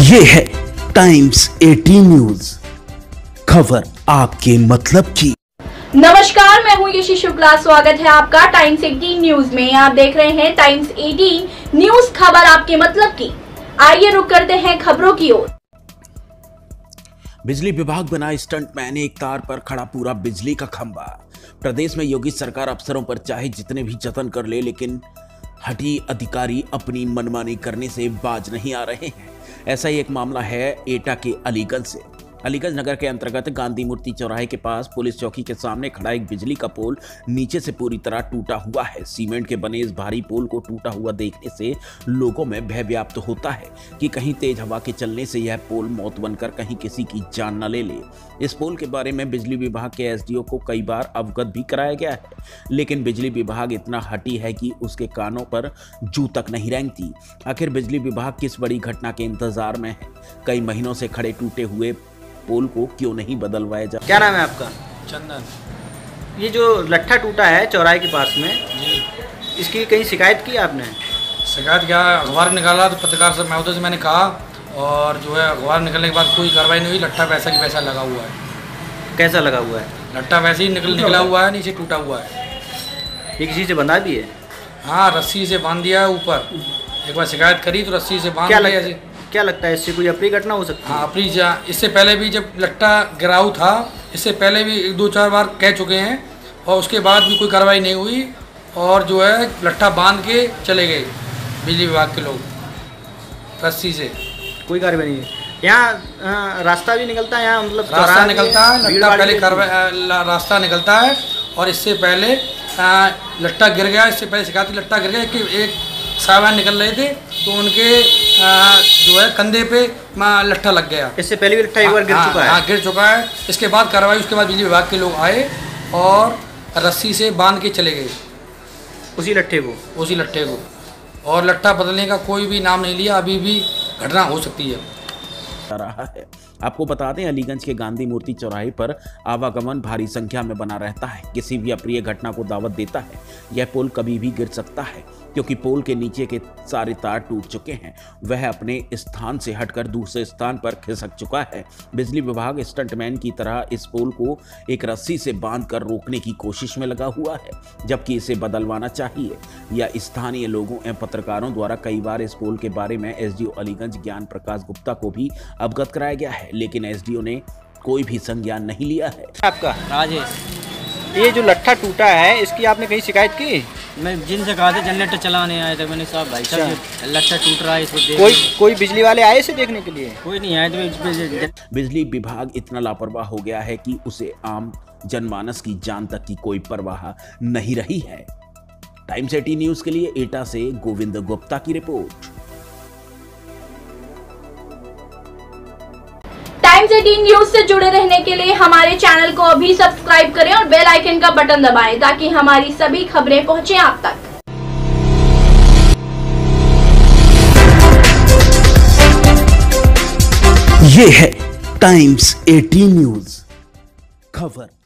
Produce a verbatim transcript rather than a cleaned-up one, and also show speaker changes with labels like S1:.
S1: ये है times eighteen news, खबर आपके मतलब की।
S2: नमस्कार, मैं हूं यशी शुक्ला। स्वागत है आपका टाइम्स एटीन न्यूज में। आप देख रहे हैं टाइम्स एटीन न्यूज, खबर आपके मतलब की। आइए रुक करते हैं खबरों की ओर।
S1: बिजली विभाग बना स्टंटमैन, एक तार पर खड़ा पूरा बिजली का खंभा। प्रदेश में योगी सरकार अफसरों पर चाहे जितने भी जतन कर ले, लेकिन हठी अधिकारी अपनी मनमानी करने से बाज नहीं आ रहे हैं। ऐसा ही एक मामला है एटा के अलीगंज से। अलीगंज नगर के अंतर्गत गांधी मूर्ति चौराहे के पास पुलिस चौकी के सामने खड़ा एक बिजली का पोल नीचे से पूरी तरह टूटा हुआ है। सीमेंट के बने इस भारी पोल को टूटा हुआ देखने से लोगों में भय व्याप्त होता है कि कहीं तेज हवा के चलने से यह पोल मौत बनकर कहीं किसी की जान न ले ले। इस पोल के बारे में बिजली विभाग के एसडीओ को कई बार अवगत भी कराया गया है, लेकिन बिजली विभाग इतना हठी है कि उसके कानों पर जू तक नहीं रेंगती। आखिर बिजली विभाग किस बड़ी घटना के इंतजार में है? कई महीनों से खड़े टूटे हुए पोल को क्यों नहीं बदलवाया जा?
S3: क्या नाम है आपका?
S4: चंदन।
S3: ये जो लट्ठा टूटा है चौराहे के पास में
S4: जी,
S3: इसकी कहीं शिकायत की आपने?
S4: शिकायत क्या, अखबार निकाला तो पत्रकार से महोदय से मैंने कहा, और जो है अखबार निकलने के बाद कोई कार्रवाई नहीं हुई। लट्ठा वैसा की वैसा लगा हुआ है।
S3: कैसा लगा हुआ है?
S4: लट्ठा वैसे ही निकल निकला हुआ है, नीचे टूटा हुआ है।
S3: ये किसी से बंधा भी है?
S4: हाँ, रस्सी से बांध दिया है ऊपर। एक बार शिकायत करी तो रस्सी से बांध
S3: क्या
S4: दिया।
S3: लगता, क्या लगता है इससे कोई अप्रिय घटना हो सकती है?
S4: हाँ, अप्रिय जा इससे पहले भी जब लट्टा गिराऊ था, इससे पहले भी एक दो चार बार कह चुके हैं, और उसके बाद भी कोई कार्रवाई नहीं हुई, और जो है लट्ठा बांध के चले गए बिजली विभाग के लोग रस्सी से।
S3: कोई कार्रवाई नहीं है। यहाँ रास्ता भी निकलता है, यहाँ मतलब
S4: रास्ता निकलता है, लट्टा पहले कार्रवाई रास्ता निकलता है, और इससे पहले आ, लट्टा गिर गया। इससे पहले शिकायत लट्टा गिर गया कि एक साहबान निकल रहे थे तो उनके आ, जो है कंधे पे लट्ठा लग गया।
S3: इससे पहले भी लट्ठा एक बार गिर
S4: हाँ,
S3: चुका है।
S4: हाँ, गिर चुका है। इसके बाद कार्रवाई, उसके बाद बिजली विभाग के लोग आए और रस्सी से बांध के चले गए
S3: उसी लट्ठे को
S4: उसी लट्ठे को और लट्ठा बदलने का कोई भी नाम नहीं लिया। अभी भी घटना हो सकती है।
S1: रहा है। आपको बता दें, अलीगंज के गांधी मूर्ति चौराहे पर आवागमन भारी संख्या में बना रहता है। किसी भी अप्रिय घटना को दावत देता है। यह पोल कभी भी गिर सकता है, क्योंकि पोल के नीचे के सारे तार टूट चुके हैं। वह अपने स्थान से हटकर दूसरे स्थान पर खिसक चुका है। बिजली विभाग स्टंटमैन की तरह इस पोल को एक रस्सी से बांधकर रोकने की कोशिश में लगा हुआ है, जबकि इसे बदलवाना चाहिए। या स्थानीय लोगों एवं पत्रकारों द्वारा कई बार इस पोल के बारे में एसडीओ अलीगंज ज्ञान प्रकाश गुप्ता को भी अवगत कराया गया है, लेकिन एसडीओ ने कोई भी संज्ञान नहीं लिया है।
S3: आपका?
S5: राजेश।
S3: ये जो लट्ठा टूटा है, इसकी आपने कहीं शिकायत की?
S5: मैं जिनसे कहा था जनरेटर चलाने आए थे, मैंने साहब भाई साहब लट्ठा टूट रहा है, इसको देख।
S3: कोई कोई बिजली वाले आए इसे देखने के लिए?
S5: कोई नहीं आए तो
S1: बिजली विभाग इतना लापरवाह हो गया है कि उसे आम जनमानस की जान तक की कोई परवाह नहीं रही है। टाइम्स एटीन न्यूज के लिए एटा से गोविंद गुप्ता की रिपोर्ट।
S2: टाइम्स एटीन न्यूज से जुड़े रहने के लिए हमारे चैनल को अभी सब्सक्राइब करें और बेल आइकन का बटन दबाएं, ताकि हमारी सभी खबरें पहुंचे आप तक।
S1: ये है टाइम्स एटीन न्यूज, खबर